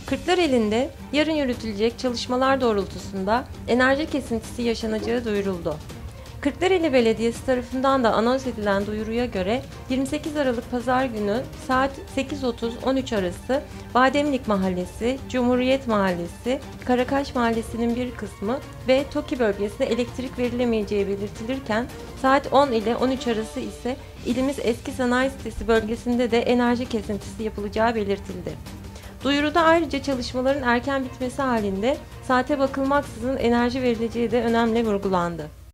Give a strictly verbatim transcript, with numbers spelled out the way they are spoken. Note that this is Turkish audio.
Kırklareli'nde yarın yürütülecek çalışmalar doğrultusunda enerji kesintisi yaşanacağı duyuruldu. Kırklareli Belediyesi tarafından da anons edilen duyuruya göre yirmi sekiz Aralık Pazar günü saat sekiz otuz on üç arası Bademlik Mahallesi, Cumhuriyet Mahallesi, Karakaş Mahallesi'nin bir kısmı ve TOKİ bölgesine elektrik verilemeyeceği belirtilirken saat on ile on üç arası ise ilimiz Eski Sanayi Sitesi bölgesinde de enerji kesintisi yapılacağı belirtildi. Duyuruda ayrıca çalışmaların erken bitmesi halinde saate bakılmaksızın enerji verileceği de önemli vurgulandı.